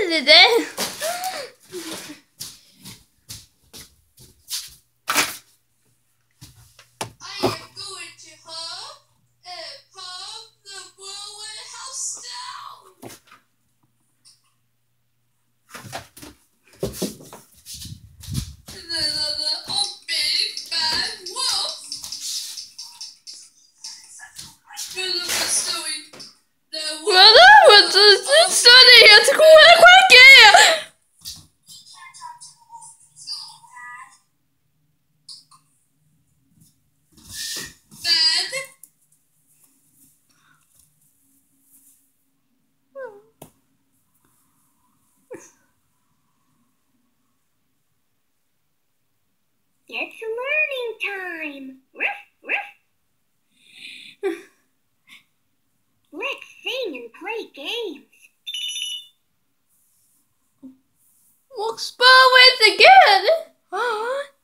today. I am going to hug and pump the Whirlwind house down. The big bad wolf. Jag tror jag skickar. It's learning time. Ruff, ruff. Let's sing and play games. Walk spur with again.